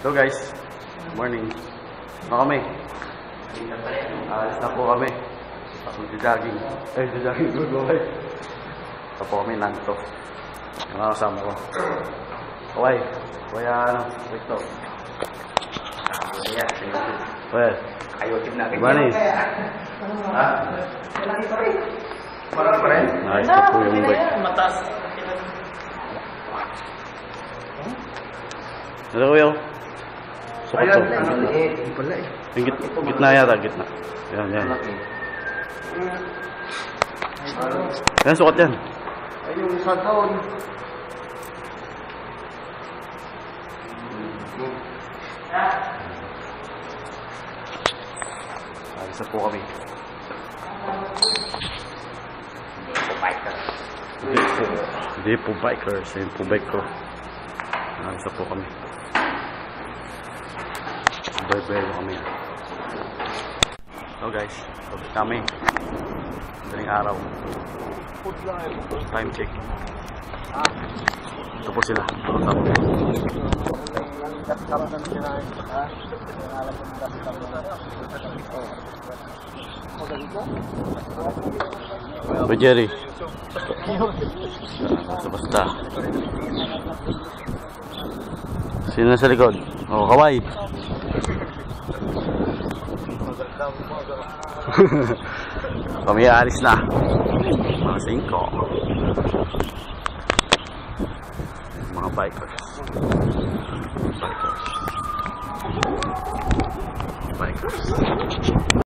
So guys, morning. Ano kami? Alis na po kami. Mag-jogging. Jogging good boy. Ito po kami nanto. Yung mga kasama ko. Okay. Kuya ano? Wait to. Well, Ayusin natin. Bunny. Ha? Marami pa rin. Nice na po yung bike. Matas. Ano kuya? Sukat to. Hindi pala eh. Yung gitna yata, gitna. Yan, yan. Yan, sukat yan. Ay, yung isa doon. Isa po kami. Hindi po bikers. Ayun po bike ko. Isa po kami. Bye-bye kami. So guys, tapos kami. Madaling araw. Time check. Ito po sila. Ba Jerry? Basta. Sino sa likod? Oh, kaway. Kami aalis na. Mga 5. Mga bikers. Bikers.